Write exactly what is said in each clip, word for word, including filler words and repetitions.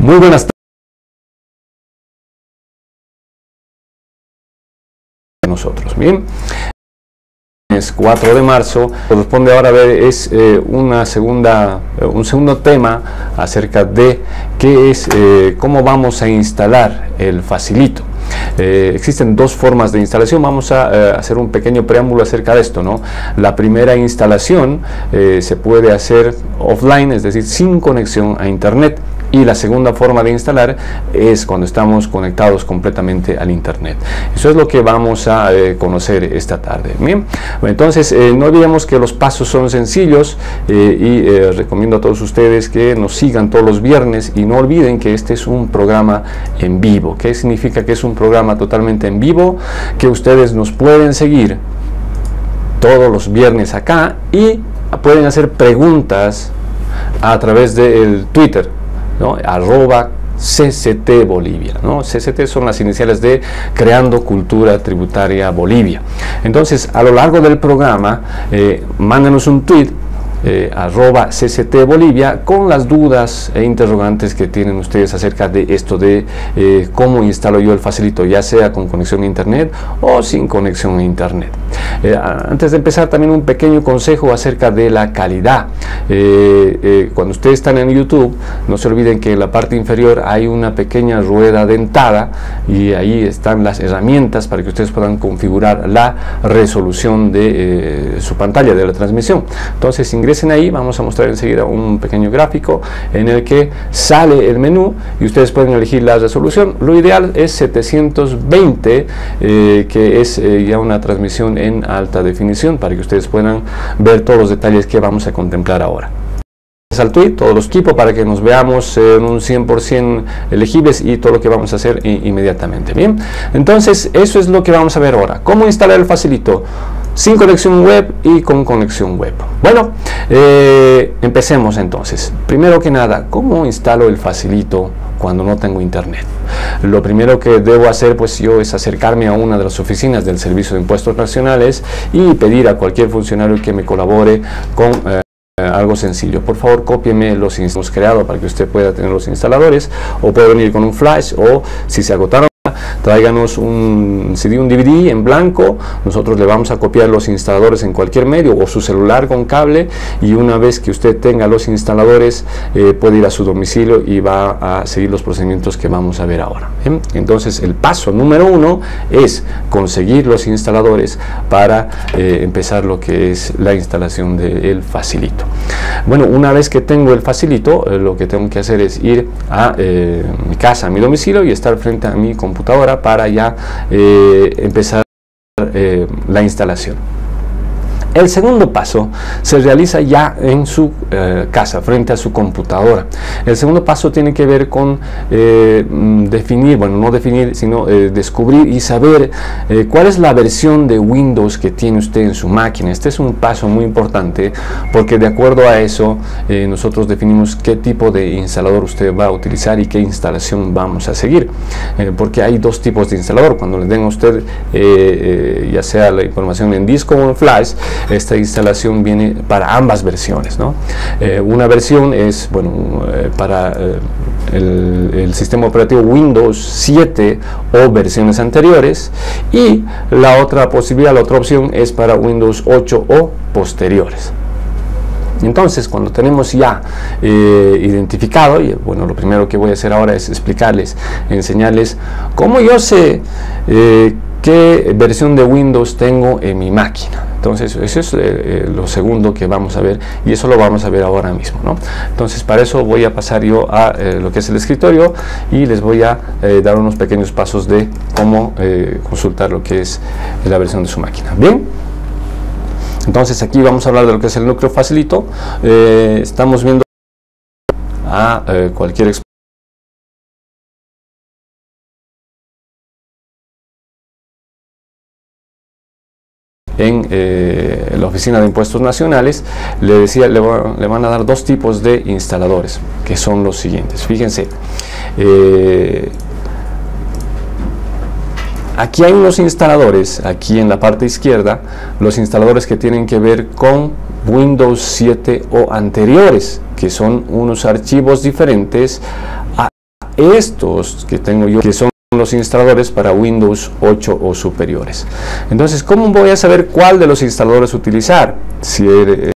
Muy buenas tardes a nosotros. Bien, es cuatro de marzo, corresponde ahora ver es eh, una segunda, eh, un segundo tema acerca de qué es, eh, cómo vamos a instalar el Facilito. Eh, existen dos formas de instalación. Vamos a eh, hacer un pequeño preámbulo acerca de esto, ¿no? La primera instalación eh, se puede hacer offline, es decir, sin conexión a internet. Y la segunda forma de instalar es cuando estamos conectados completamente al internet. Eso es lo que vamos a eh, conocer esta tarde. Bien, entonces eh, no olvidemos que los pasos son sencillos eh, y eh, recomiendo a todos ustedes que nos sigan todos los viernes y no olviden que este es un programa en vivo. ¿Qué significa que es un programa totalmente en vivo? Que ustedes nos pueden seguir todos los viernes acá y pueden hacer preguntas a través del Twitter, ¿no? Arroba C C T Bolivia, ¿no? C C T son las iniciales de Creando Cultura Tributaria Bolivia. Entonces, a lo largo del programa, eh, mándanos un tweet, eh, arroba C C T Bolivia, con las dudas e interrogantes que tienen ustedes acerca de esto de eh, cómo instalo yo el Facilito, ya sea con conexión a internet o sin conexión a internet. Eh, antes de empezar, también un pequeño consejo acerca de la calidad. Eh, eh, cuando ustedes están en YouTube, no se olviden que en la parte inferior hay una pequeña rueda dentada y ahí están las herramientas para que ustedes puedan configurar la resolución de eh, su pantalla, de la transmisión. Entonces ingresen ahí, vamos a mostrar enseguida un pequeño gráfico en el que sale el menú y ustedes pueden elegir la resolución. Lo ideal es setecientos veinte, eh, que es eh, ya una transmisión en alta definición, para que ustedes puedan ver todos los detalles que vamos a contemplar ahora. Al tweet, todos los equipos, para que nos veamos en un cien por ciento elegibles y todo lo que vamos a hacer inmediatamente. Bien, entonces eso es lo que vamos a ver ahora. ¿Cómo instalar el Facilito sin conexión web y con conexión web? Bueno, eh, empecemos entonces. Primero que nada, ¿cómo instalo el Facilito cuando no tengo internet? Lo primero que debo hacer pues yo es acercarme a una de las oficinas del Servicio de Impuestos Nacionales y pedir a cualquier funcionario que me colabore con eh, algo sencillo. Por favor, cópieme los instaladores creados para que usted pueda tener los instaladores, o puede venir con un flash, o si se agotaron, tráiganos un C D, un D V D en blanco. Nosotros le vamos a copiar los instaladores en cualquier medio, o su celular con cable, y una vez que usted tenga los instaladores eh, puede ir a su domicilio y va a seguir los procedimientos que vamos a ver ahora. ¿Bien? Entonces el paso número uno es conseguir los instaladores para eh, empezar lo que es la instalación del Facilito. Bueno, una vez que tengo el Facilito, eh, lo que tengo que hacer es ir a eh, mi casa, a mi domicilio, y estar frente a mi computadora para ya eh, empezar eh, la instalación. El segundo paso se realiza ya en su eh, casa, frente a su computadora. El segundo paso tiene que ver con eh, definir, bueno, no definir, sino eh, descubrir y saber eh, cuál es la versión de Windows que tiene usted en su máquina. Este es un paso muy importante, porque de acuerdo a eso eh, nosotros definimos qué tipo de instalador usted va a utilizar y qué instalación vamos a seguir. Eh, porque hay dos tipos de instalador. Cuando le den a usted eh, eh, ya sea la información en disco o en flash, esta instalación viene para ambas versiones, ¿no? Eh, una versión es, bueno, eh, para eh, el, el sistema operativo Windows siete o versiones anteriores, y la otra posibilidad, la otra opción es para Windows ocho o posteriores. Entonces, cuando tenemos ya eh, identificado, y bueno, lo primero que voy a hacer ahora es explicarles, enseñarles cómo yo sé eh, qué versión de Windows tengo en mi máquina. Entonces, eso es eh, lo segundo que vamos a ver, y eso lo vamos a ver ahora mismo, ¿no? Entonces, para eso voy a pasar yo a eh, lo que es el escritorio, y les voy a eh, dar unos pequeños pasos de cómo eh, consultar lo que es la versión de su máquina. Bien, entonces aquí vamos a hablar de lo que es el núcleo Facilito. Eh, estamos viendo a eh, cualquier experto en eh, la Oficina de Impuestos Nacionales. Le decía, le, va, le van a dar dos tipos de instaladores, que son los siguientes. Fíjense, eh, aquí hay unos instaladores, aquí en la parte izquierda, los instaladores que tienen que ver con Windows siete o anteriores, que son unos archivos diferentes estos que tengo yo, que son los instaladores para Windows ocho o superiores. Entonces, ¿cómo voy a saber cuál de los instaladores utilizar? Si eh,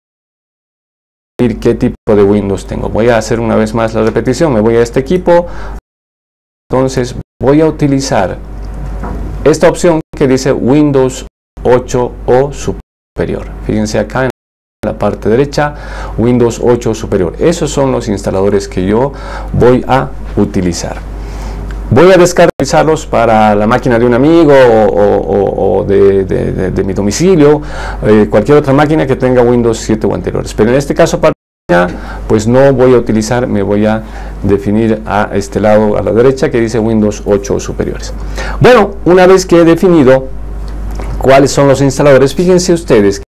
qué tipo de Windows tengo. Voy a hacer una vez más la repetición. Me voy a este equipo. Entonces, voy a utilizar esta opción que dice Windows ocho o superior. Fíjense acá en la parte derecha, Windows ocho o superior. Esos son los instaladores que yo voy a utilizar. Voy a descargarlos para la máquina de un amigo o, o, o de, de, de, de mi domicilio, eh, cualquier otra máquina que tenga Windows siete o anteriores. Pero en este caso, para pues no voy a utilizar, me voy a definir a este lado a la derecha que dice Windows ocho o superiores. Bueno, una vez que he definido cuáles son los instaladores, fíjense ustedes,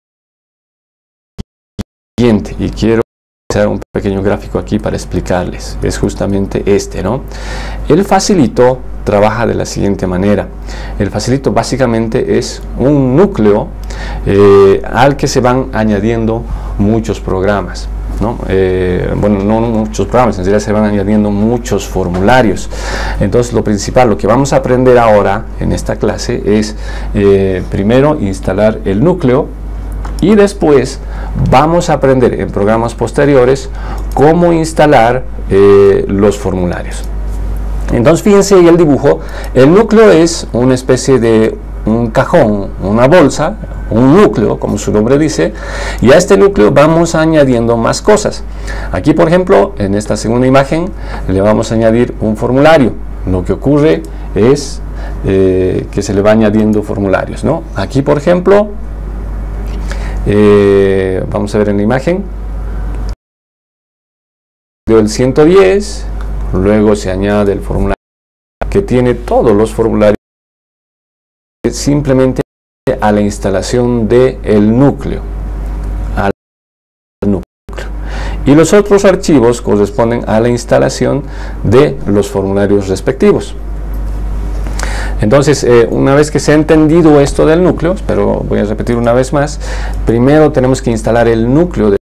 y quiero hacer un pequeño gráfico aquí para explicarles, es justamente este, ¿no? El Facilito trabaja de la siguiente manera. El Facilito básicamente es un núcleo eh, al que se van añadiendo muchos programas, ¿no? Eh, bueno, no muchos programas, en realidad se van añadiendo muchos formularios. Entonces, lo principal, lo que vamos a aprender ahora en esta clase es eh, primero instalar el núcleo, y después vamos a aprender en programas posteriores cómo instalar eh, los formularios. Entonces, fíjense en el dibujo, el núcleo es una especie de un cajón, una bolsa, un núcleo, como su nombre dice, y a este núcleo vamos añadiendo más cosas. Aquí, por ejemplo, en esta segunda imagen, le vamos a añadir un formulario. Lo que ocurre es eh, que se le va añadiendo formularios, ¿no? Aquí, por ejemplo, Eh, vamos a ver en la imagen el ciento diez, luego se añade el formulario que tiene todos los formularios simplemente a la instalación del núcleo, al núcleo, y los otros archivos corresponden a la instalación de los formularios respectivos. Entonces, eh, una vez que se ha entendido esto del núcleo, pero voy a repetir una vez más, primero tenemos que instalar el núcleo de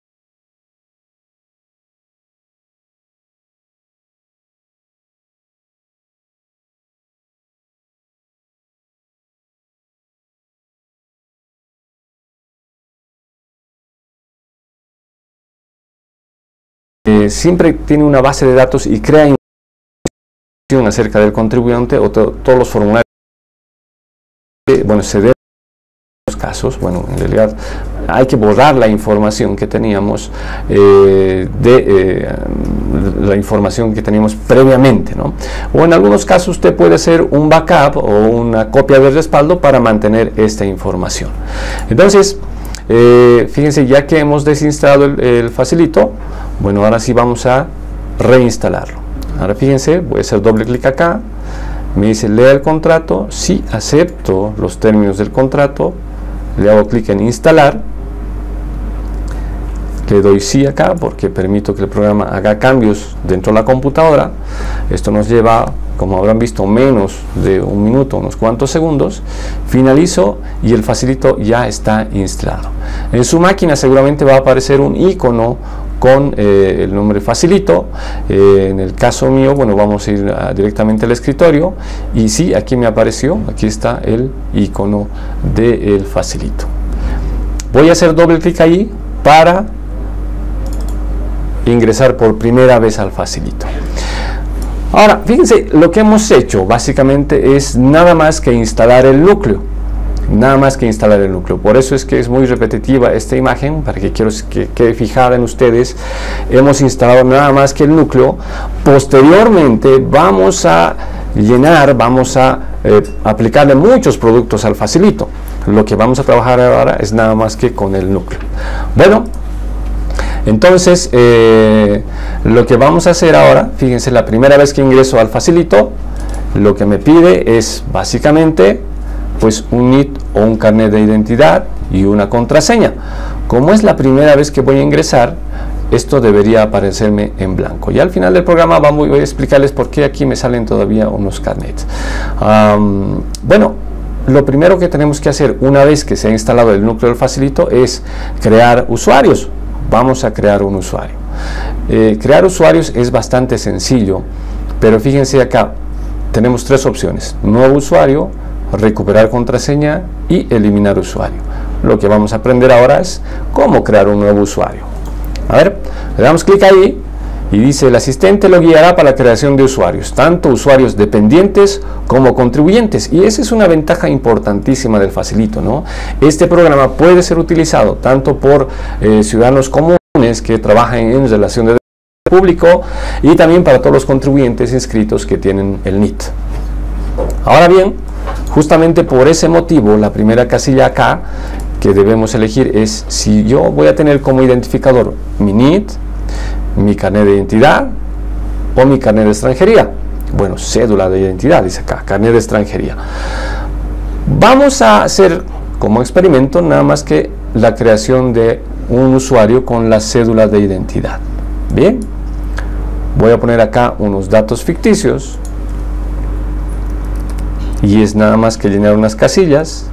eh, siempre tiene una base de datos y crea acerca del contribuyente o to todos los formularios. Bueno, se debe en los casos, bueno, en realidad hay que borrar la información que teníamos eh, de eh, la información que teníamos previamente, ¿no? O en algunos casos usted puede hacer un backup o una copia de respaldo para mantener esta información. Entonces, eh, fíjense, ya que hemos desinstalado el, el Facilito, bueno, ahora sí vamos a reinstalarlo. Ahora fíjense, voy a hacer doble clic acá, me dice lea el contrato, sí, acepto los términos del contrato, le hago clic en instalar, le doy sí acá porque permito que el programa haga cambios dentro de la computadora. Esto nos lleva, como habrán visto, menos de un minuto, unos cuantos segundos. Finalizo y el Facilito ya está instalado. En su máquina seguramente va a aparecer un icono con eh, el nombre Facilito. Eh, en el caso mío, bueno, vamos a ir a, directamente al escritorio y sí, aquí me apareció, aquí está el icono del Facilito. Voy a hacer doble clic ahí para ingresar por primera vez al Facilito. Ahora, fíjense, lo que hemos hecho básicamente es nada más que instalar el núcleo. Nada más que instalar el núcleo. Por eso es que es muy repetitiva esta imagen, para que quiero que quede fijada en ustedes. Hemos instalado nada más que el núcleo. Posteriormente vamos a llenar, vamos a eh, aplicarle muchos productos al Facilito. Lo que vamos a trabajar ahora es nada más que con el núcleo. Bueno, entonces eh, lo que vamos a hacer ahora, fíjense, la primera vez que ingreso al Facilito, lo que me pide es básicamente pues un N I T o un carnet de identidad y una contraseña. Como es la primera vez que voy a ingresar, esto debería aparecerme en blanco. Y al final del programa vamos, voy a explicarles por qué aquí me salen todavía unos carnets. Um, bueno, lo primero que tenemos que hacer una vez que se ha instalado el núcleo del Facilito es crear usuarios. Vamos a crear un usuario. Eh, crear usuarios es bastante sencillo, pero fíjense acá, tenemos tres opciones: nuevo usuario, recuperar contraseña y eliminar usuario. Lo que vamos a aprender ahora es cómo crear un nuevo usuario. A ver, le damos clic ahí y dice: el asistente lo guiará para la creación de usuarios, tanto usuarios dependientes como contribuyentes. Y esa es una ventaja importantísima del Facilito, ¿no? Este programa puede ser utilizado tanto por eh, ciudadanos comunes que trabajan en relación de público y también para todos los contribuyentes inscritos que tienen el N I T. Ahora bien, justamente por ese motivo, la primera casilla acá que debemos elegir es si yo voy a tener como identificador mi N I T, mi carnet de identidad o mi carnet de extranjería. Bueno, cédula de identidad, dice acá, carnet de extranjería. Vamos a hacer como experimento nada más que la creación de un usuario con la cédula de identidad. Bien, voy a poner acá unos datos ficticios y es nada más que llenar unas casillas.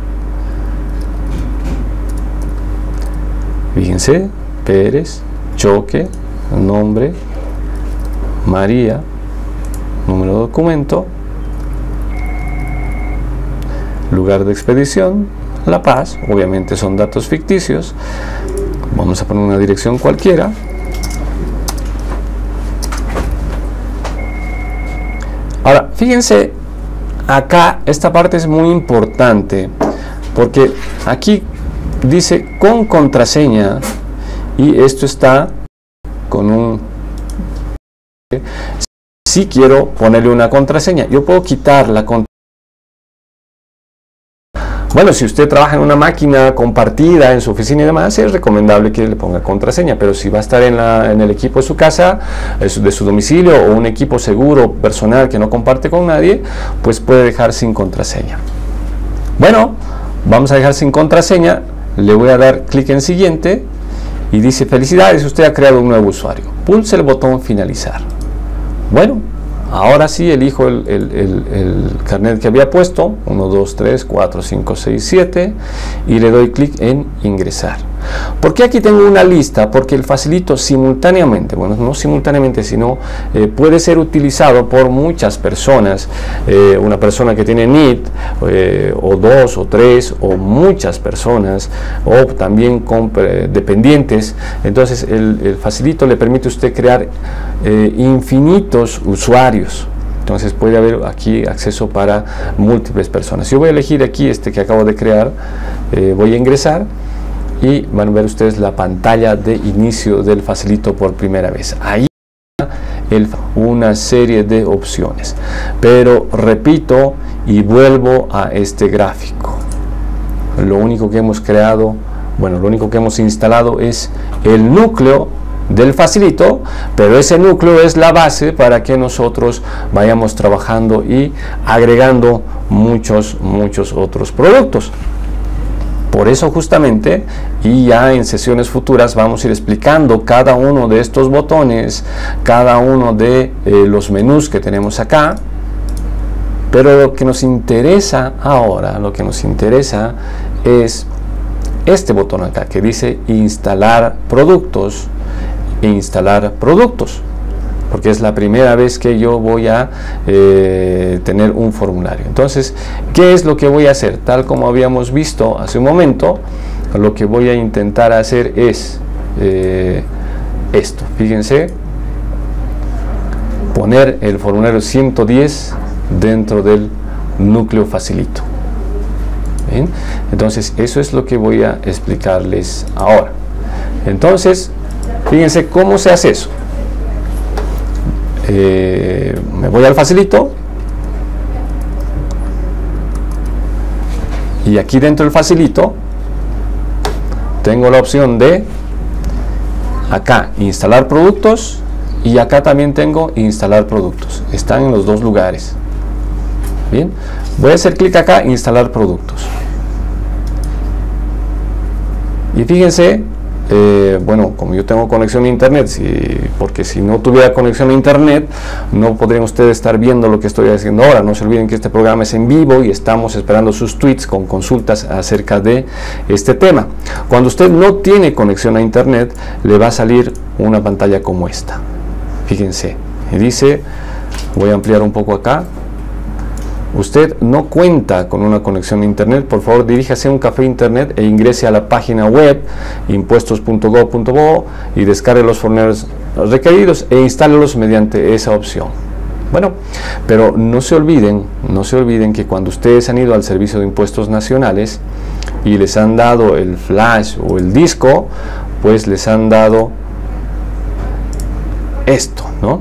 Fíjense: Pérez, Choque, nombre, María, número de documento, lugar de expedición, La Paz. Obviamente son datos ficticios. Vamos a poner una dirección cualquiera. Ahora, fíjense, acá esta parte es muy importante porque aquí dice con contraseña y esto está con un... Si quiero ponerle una contraseña, yo puedo quitar la contraseña. Bueno, si usted trabaja en una máquina compartida en su oficina y demás, es recomendable que le ponga contraseña, pero si va a estar en, la, en el equipo de su casa, de su domicilio, o un equipo seguro personal que no comparte con nadie, pues puede dejar sin contraseña. Bueno, vamos a dejar sin contraseña. Le voy a dar clic en siguiente y dice: felicidades, usted ha creado un nuevo usuario. Pulse el botón finalizar. Bueno, ahora sí elijo el, el, el, el carnet que había puesto, uno, dos, tres, cuatro, cinco, seis, siete, y le doy clic en ingresar. ¿Por qué aquí tengo una lista? Porque el Facilito simultáneamente, bueno, no simultáneamente, sino eh, puede ser utilizado por muchas personas. Eh, una persona que tiene N I T, eh, o dos, o tres, o muchas personas, o también con eh, dependientes. Entonces el, el Facilito le permite a usted crear eh, infinitos usuarios. Entonces puede haber aquí acceso para múltiples personas. Yo voy a elegir aquí este que acabo de crear, eh, voy a ingresar y van a ver ustedes la pantalla de inicio del Facilito por primera vez. Ahí el, una serie de opciones, pero repito y vuelvo a este gráfico. Lo único que hemos creado, bueno, lo único que hemos instalado es el núcleo del Facilito, pero ese núcleo es la base para que nosotros vayamos trabajando y agregando muchos, muchos otros productos. Por eso justamente, y ya en sesiones futuras vamos a ir explicando cada uno de estos botones, cada uno de eh, los menús que tenemos acá. Pero lo que nos interesa ahora, lo que nos interesa es este botón acá que dice instalar productos e instalar productos, porque es la primera vez que yo voy a eh, tener un formulario. Entonces, ¿qué es lo que voy a hacer? Tal como habíamos visto hace un momento, lo que voy a intentar hacer es eh, esto. Fíjense, poner el formulario ciento diez dentro del núcleo Facilito. ¿Bien? Entonces, eso es lo que voy a explicarles ahora. Entonces, fíjense cómo se hace eso. Eh, me voy al Facilito y aquí dentro del Facilito tengo la opción de acá instalar productos y acá también tengo instalar productos. Están en los dos lugares. Bien, voy a hacer clic acá, instalar productos, y fíjense eh, bueno, como yo tengo conexión a internet, si, porque si no tuviera conexión a internet, no podrían ustedes estar viendo lo que estoy haciendo ahora. No se olviden que este programa es en vivo y estamos esperando sus tweets con consultas acerca de este tema. Cuando usted no tiene conexión a internet, le va a salir una pantalla como esta. Fíjense, y dice, voy a ampliar un poco acá. Usted no cuenta con una conexión a internet, por favor diríjase a un café internet e ingrese a la página web impuestos punto gob punto bo y descargue los formularios requeridos e instálelos mediante esa opción. Bueno, pero no se olviden, no se olviden que cuando ustedes han ido al Servicio de Impuestos Nacionales y les han dado el flash o el disco, pues les han dado esto, ¿no?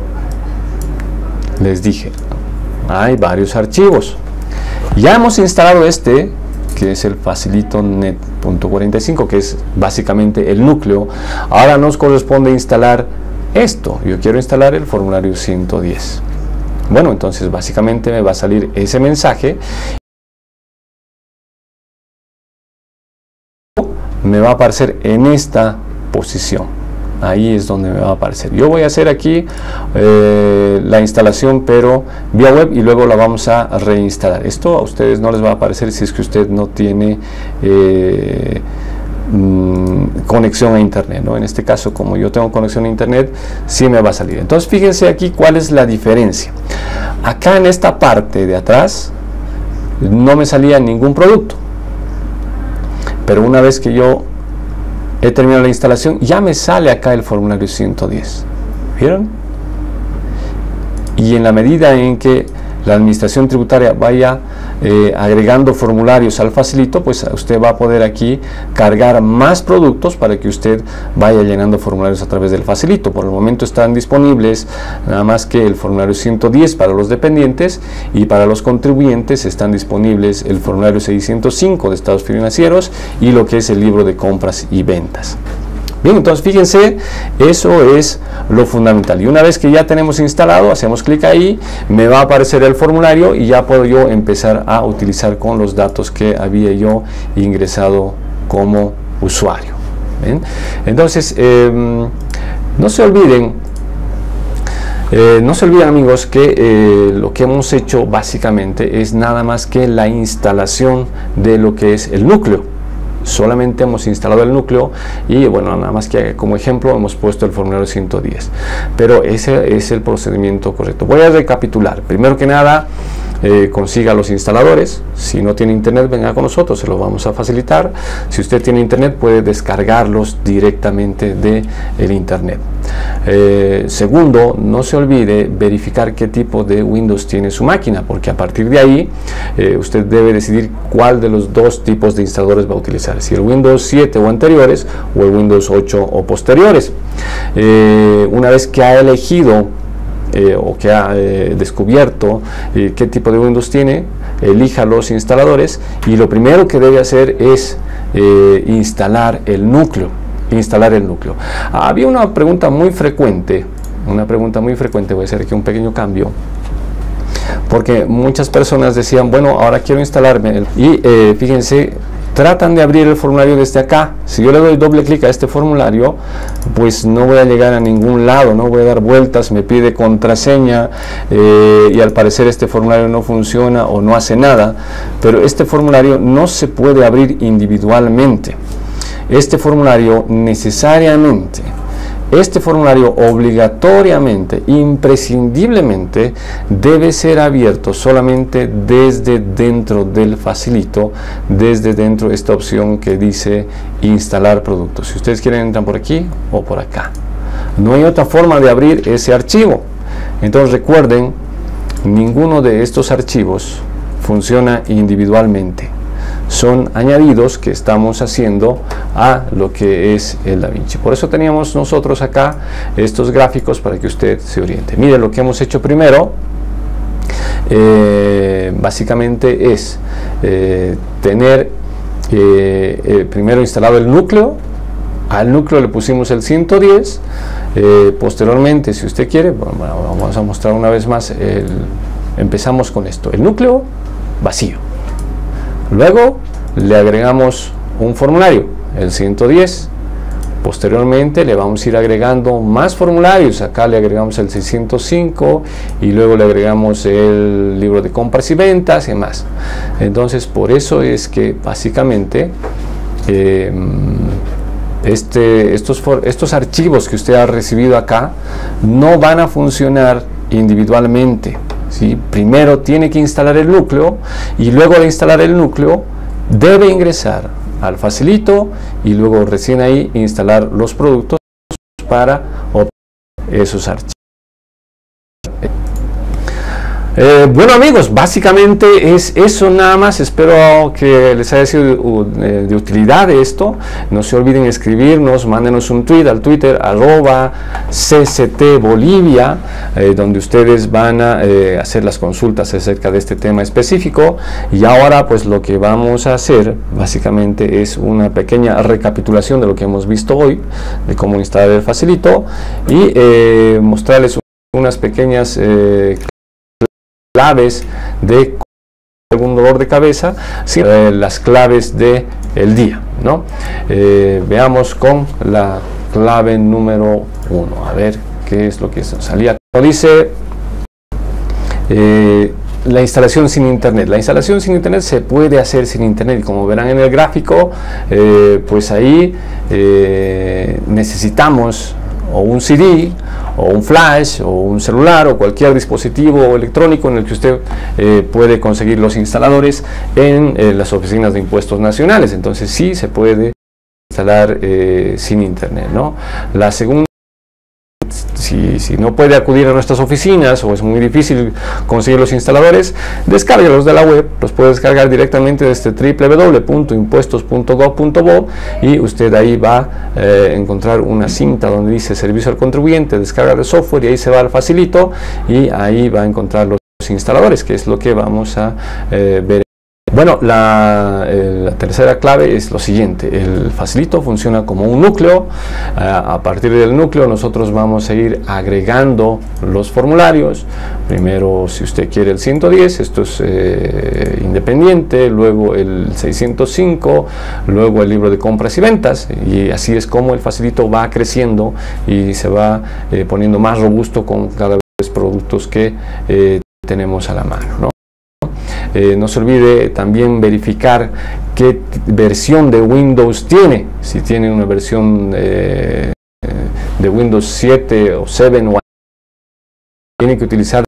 Les dije, hay varios archivos. Ya hemos instalado este, que es el facilitonet punto cuarenta y cinco, que es básicamente el núcleo. Ahora nos corresponde instalar esto. Yo quiero instalar el formulario ciento diez. Bueno, entonces básicamente me va a salir ese mensaje. Me va a aparecer en esta posición. Ahí es donde me va a aparecer. Yo voy a hacer aquí eh, la instalación, pero vía web, y luego la vamos a reinstalar. Esto a ustedes no les va a aparecer si es que usted no tiene eh, mmm, conexión a internet, ¿no? En este caso, como yo tengo conexión a internet, sí me va a salir. Entonces fíjense aquí cuál es la diferencia. Acá en esta parte de atrás no me salía ningún producto, pero una vez que yo he terminado la instalación, ya me sale acá el formulario ciento diez. ¿Vieron? Y en la medida en que la administración tributaria vaya eh, agregando formularios al facilito, pues usted va a poder aquí cargar más productos para que usted vaya llenando formularios a través del facilito. Por el momento están disponibles nada más que el formulario ciento diez para los dependientes, y para los contribuyentes están disponibles el formulario seiscientos cinco de estados financieros y lo que es el libro de compras y ventas. Bien, entonces fíjense, eso es lo fundamental. Y una vez que ya tenemos instalado, hacemos clic ahí, me va a aparecer el formulario y ya puedo yo empezar a utilizar con los datos que había yo ingresado como usuario. ¿Bien? Entonces, eh, no se olviden, eh, no se olviden amigos, que eh, lo que hemos hecho básicamente es nada más que la instalación de lo que es el núcleo. Solamente hemos instalado el núcleo y bueno, nada más que como ejemplo hemos puesto el formulario ciento diez, pero ese es el procedimiento correcto. Voy a recapitular. Primero que nada, eh, consiga los instaladores. Si no tiene internet, venga con nosotros, se los vamos a facilitar. Si usted tiene internet, puede descargarlos directamente de el internet. Eh, segundo, no se olvide verificar qué tipo de Windows tiene su máquina, porque a partir de ahí eh, usted debe decidir cuál de los dos tipos de instaladores va a utilizar, si el Windows siete o anteriores o el Windows ocho o posteriores. Eh, una vez que ha elegido eh, o que ha eh, descubierto eh, qué tipo de Windows tiene, elija los instaladores y lo primero que debe hacer es eh, instalar el núcleo. instalar el núcleo. Ah, había una pregunta muy frecuente, una pregunta muy frecuente, voy a hacer aquí un pequeño cambio, porque muchas personas decían, bueno, ahora quiero instalarme, y eh, fíjense, tratan de abrir el formulario desde acá. Si yo le doy doble clic a este formulario, pues no voy a llegar a ningún lado, no voy a dar vueltas, me pide contraseña eh, y al parecer este formulario no funciona o no hace nada, pero este formulario no se puede abrir individualmente. Este formulario necesariamente, este formulario obligatoriamente, imprescindiblemente, debe ser abierto solamente desde dentro del facilito, desde dentro de esta opción que dice instalar productos. Si ustedes quieren, entran por aquí o por acá. No hay otra forma de abrir ese archivo. Entonces recuerden, ninguno de estos archivos funciona individualmente. Son añadidos que estamos haciendo a lo que es el DaVinci. Por eso teníamos nosotros acá estos gráficos para que usted se oriente. Mire, lo que hemos hecho primero eh, básicamente es eh, tener eh, eh, primero instalado el núcleo. Al núcleo le pusimos el ciento diez. Eh, posteriormente, si usted quiere, bueno, vamos a mostrar una vez más. El, empezamos con esto: el núcleo vacío. Luego le agregamos un formulario, el ciento diez, Posteriormente le vamos a ir agregando más formularios. Acá le agregamos el seiscientos cinco y luego le agregamos el libro de compras y ventas y más. Entonces, por eso es que básicamente eh, este, estos, estos archivos que usted ha recibido acá no van a funcionar individualmente, ¿sí? Primero tiene que instalar el núcleo y luego de instalar el núcleo debe ingresar al Facilito y luego recién ahí instalar los productos para obtener esos archivos. Eh, bueno amigos, básicamente es eso nada más. Espero que les haya sido de, de utilidad esto. No se olviden escribirnos, mándenos un tweet al Twitter arroba C C T Bolivia, eh, donde ustedes van a eh, hacer las consultas acerca de este tema específico. Y ahora pues lo que vamos a hacer básicamente es una pequeña recapitulación de lo que hemos visto hoy, de cómo instalar el Facilito y eh, mostrarles unas pequeñas eh, claves de algún dolor de cabeza, sí, eh, las claves de el día, ¿no? Eh, veamos con la clave número uno, a ver qué es lo que salía. Como dice, eh, la instalación sin internet. La instalación sin internet se puede hacer sin internet y como verán en el gráfico, eh, pues ahí eh, necesitamos o un C D o un flash o un celular o cualquier dispositivo electrónico en el que usted eh, puede conseguir los instaladores en eh, las oficinas de impuestos nacionales. Entonces sí se puede instalar eh, sin internet, ¿no? La segunda, Si, si no puede acudir a nuestras oficinas o es muy difícil conseguir los instaladores, descárgalos de la web, los puede descargar directamente desde w w w punto impuestos punto gov punto bo y usted ahí va a eh, encontrar una cinta donde dice servicio al contribuyente, descarga de software y ahí se va al Facilito y ahí va a encontrar los instaladores, que es lo que vamos a eh, ver. Bueno, la, eh, la tercera clave es lo siguiente: el Facilito funciona como un núcleo. Eh, a partir del núcleo nosotros vamos a ir agregando los formularios. Primero, si usted quiere el ciento diez, esto es eh, independiente, luego el seiscientos cinco, luego el libro de compras y ventas, y así es como el Facilito va creciendo y se va eh, poniendo más robusto con cada vez productos que eh, tenemos a la mano, ¿no? Eh, no se olvide también verificar qué versión de Windows tiene. Si tiene una versión eh, de Windows siete o siete o tiene que utilizar.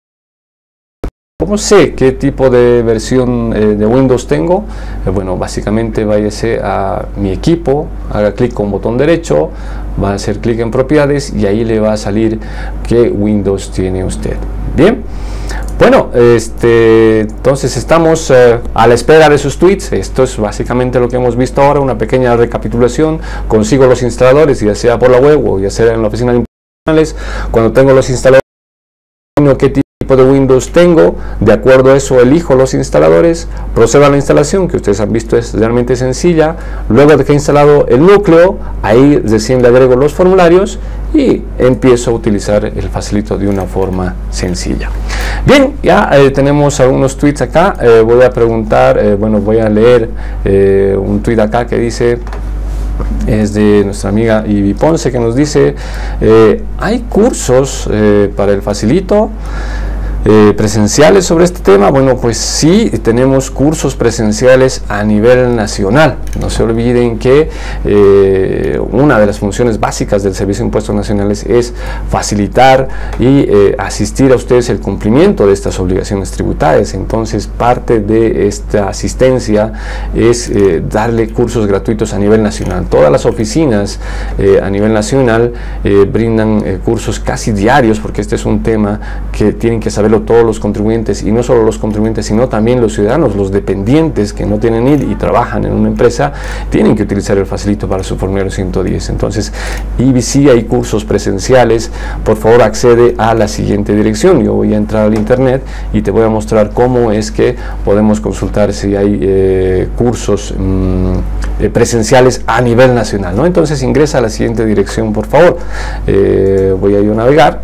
¿Cómo sé qué tipo de versión eh, de Windows tengo? Eh, bueno, básicamente váyase a mi equipo, haga clic con botón derecho, va a hacer clic en propiedades y ahí le va a salir qué Windows tiene usted. Bien. Bueno, este, entonces estamos eh, a la espera de sus tweets. Esto es básicamente lo que hemos visto ahora, una pequeña recapitulación. Consigo los instaladores, ya sea por la web o ya sea en la oficina de impuestos. Cuando tengo los instaladores, ¿qué tipo de Windows tengo? De acuerdo a eso elijo los instaladores, procedo a la instalación, que ustedes han visto es realmente sencilla. Luego de que he instalado el núcleo, ahí recién le agrego los formularios y empiezo a utilizar el Facilito de una forma sencilla. Bien, ya eh, tenemos algunos tweets acá. Eh, voy a preguntar, eh, bueno, voy a leer eh, un tweet acá que dice, es de nuestra amiga Ivy Ponce, que nos dice, eh, ¿hay cursos eh, para el Facilito eh, presenciales sobre este tema? Bueno, pues sí, tenemos cursos presenciales a nivel nacional. No se olviden que eh, una de las funciones básicas del Servicio de Impuestos Nacionales es facilitar y eh, asistir a ustedes el cumplimiento de estas obligaciones tributarias. Entonces, parte de esta asistencia es eh, darle cursos gratuitos a nivel nacional. Todas las oficinas eh, a nivel nacional eh, brindan eh, cursos casi diarios, porque este es un tema que tienen que saberlo todos los contribuyentes, y no solo los contribuyentes, sino también los ciudadanos, los dependientes que no tienen I D y trabajan en una empresa, tienen que utilizar el Facilito para su formulario ciento diez. Entonces, I B C, hay cursos presenciales. Por favor, accede a la siguiente dirección. Yo voy a entrar al internet y te voy a mostrar cómo es que podemos consultar si hay eh, cursos mmm, eh, presenciales a nivel nacional, ¿no? Entonces, ingresa a la siguiente dirección, por favor. Eh, voy a ir a navegar.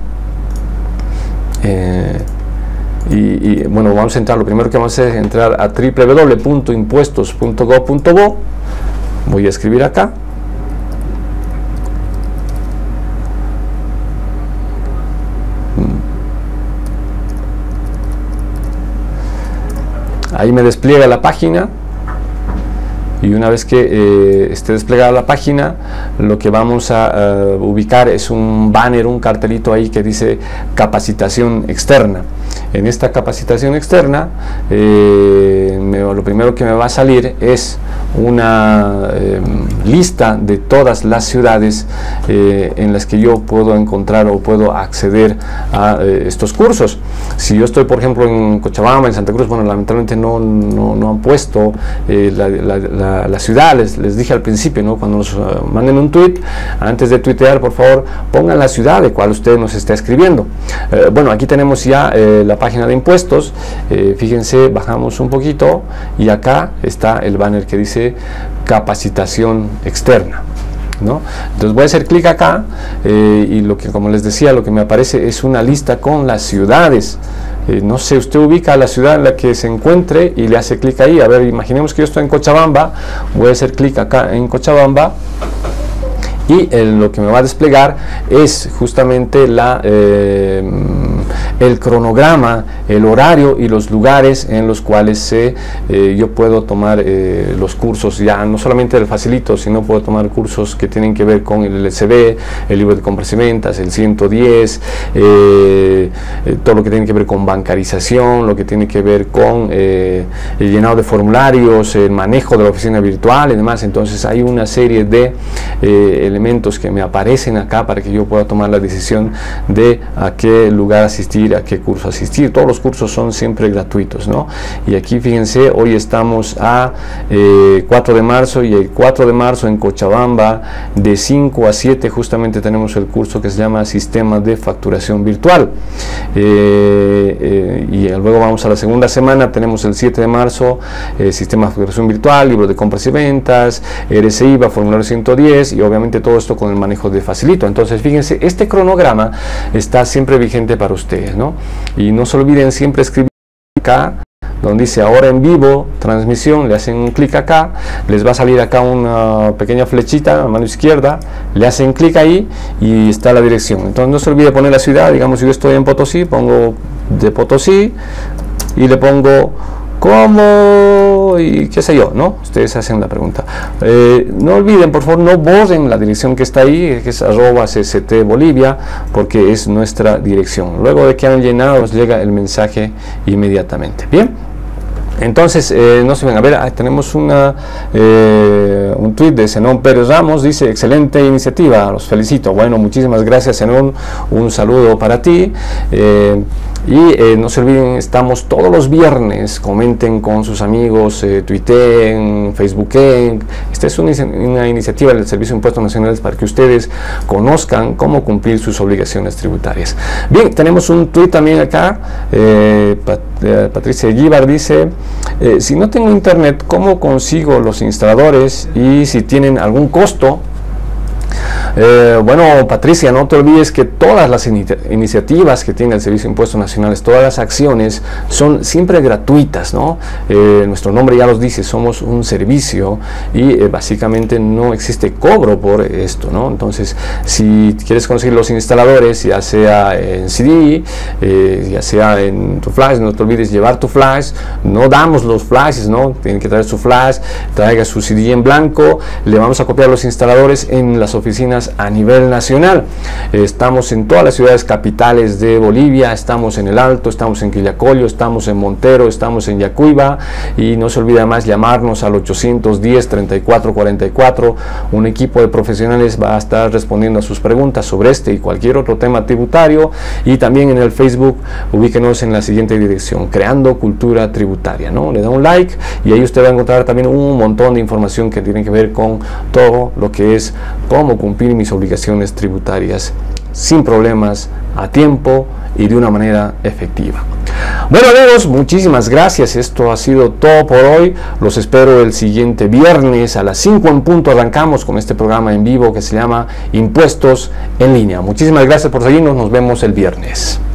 Eh, Y, y bueno, vamos a entrar, lo primero que vamos a hacer es entrar a w w w punto impuestos punto gov punto bo. Voy a escribir acá ahí me despliega la página. Y una vez que eh, esté desplegada la página, lo que vamos a uh, ubicar es un banner, un cartelito ahí que dice capacitación externa. En esta capacitación externa, eh, me, lo primero que me va a salir es una eh, lista de todas las ciudades eh, en las que yo puedo encontrar o puedo acceder a eh, estos cursos. Si yo estoy, por ejemplo, en Cochabamba, en Santa Cruz, bueno, lamentablemente no, no, no han puesto eh, la, la, la, la ciudad, les, les dije al principio, ¿no? Cuando nos uh, manden un tweet, antes de tuitear, por favor, pongan la ciudad de cual usted nos está escribiendo. Eh, bueno, aquí tenemos ya eh, la página de impuestos, eh, fíjense, bajamos un poquito y acá está el banner que dice capacitación externa, ¿no? Entonces voy a hacer clic acá eh, y lo que, como les decía, lo que me aparece es una lista con las ciudades. Eh, no sé, usted ubica la ciudad en la que se encuentre y le hace clic ahí. A ver, imaginemos que yo estoy en Cochabamba, voy a hacer clic acá en Cochabamba y eh, lo que me va a desplegar es justamente la, eh, el cronograma, el horario y los lugares en los cuales eh, eh, yo puedo tomar eh, los cursos, ya no solamente el facilito, sino puedo tomar cursos que tienen que ver con el L C B, el libro de compras y ventas, el ciento diez, eh, eh, todo lo que tiene que ver con bancarización, lo que tiene que ver con eh, el llenado de formularios, el manejo de la oficina virtual y demás. Entonces hay una serie de eh, elementos que me aparecen acá para que yo pueda tomar la decisión de a qué lugar asistir, a qué curso asistir. Todos los cursos son siempre gratuitos, ¿no? Y aquí fíjense, hoy estamos a eh, cuatro de marzo y el cuatro de marzo en Cochabamba de cinco a siete justamente tenemos el curso que se llama Sistema de Facturación Virtual. Eh, eh, y luego vamos a la segunda semana, tenemos el siete de marzo, eh, Sistema de Facturación Virtual, libro de compras y ventas, R S I V A, formulario ciento diez y obviamente todo esto con el manejo de facilito. Entonces fíjense, este cronograma está siempre vigente para ustedes, ¿no? Y no se olviden siempre escribir acá donde dice ahora en vivo, transmisión, le hacen un clic acá, les va a salir acá una pequeña flechita a mano izquierda, le hacen clic ahí y está la dirección. Entonces no se olvide poner la ciudad, digamos si yo estoy en Potosí, pongo de Potosí y le pongo ¿cómo? Y qué sé yo, ¿no? Ustedes hacen la pregunta. Eh, no olviden, por favor, no borren la dirección que está ahí, que es arroba C C T Bolivia, porque es nuestra dirección. Luego de que han llenado, os llega el mensaje inmediatamente. Bien. Entonces, eh, no se ven, a ver, tenemos una, eh, un tuit de Zenón Pérez Ramos, dice, excelente iniciativa, los felicito. Bueno, muchísimas gracias, Zenón, un saludo para ti. Eh, y eh, no se olviden, estamos todos los viernes, comenten con sus amigos, eh, tuiteen, facebooken. Esta es una, una iniciativa del Servicio de Impuestos Nacionales para que ustedes conozcan cómo cumplir sus obligaciones tributarias. Bien, tenemos un tuit también acá, eh, Pat, eh, Patricia Guíbar dice, eh, si no tengo internet, ¿cómo consigo los instaladores y si tienen algún costo? Eh, bueno, Patricia, no te olvides que todas las in iniciativas que tiene el Servicio de Impuestos Nacionales, todas las acciones son siempre gratuitas, ¿no? Eh, nuestro nombre ya los dice, somos un servicio y eh, básicamente no existe cobro por esto, ¿no? Entonces, si quieres conseguir los instaladores, ya sea en C D, eh, ya sea en tu flash, no te olvides llevar tu flash, no damos los flashes, ¿no? Tienen que traer su flash, traiga su C D en blanco, le vamos a copiar los instaladores en las oficinas a nivel nacional. Estamos en todas las ciudades capitales de Bolivia, estamos en El Alto, estamos en Quillacollo, estamos en Montero, estamos en Yacuiba y no se olvide más llamarnos al ochocientos diez, treinta y cuatro cuarenta y cuatro. Un equipo de profesionales va a estar respondiendo a sus preguntas sobre este y cualquier otro tema tributario. Y también en el Facebook ubíquenos en la siguiente dirección, Creando Cultura Tributaria, ¿no? Le da un like y ahí usted va a encontrar también un montón de información que tiene que ver con todo lo que es cómo cumplir mis obligaciones tributarias sin problemas, a tiempo y de una manera efectiva. Bueno amigos, muchísimas gracias. Esto ha sido todo por hoy. Los espero el siguiente viernes a las cinco en punto. Arrancamos con este programa en vivo que se llama Impuestos en Línea. Muchísimas gracias por seguirnos. Nos vemos el viernes.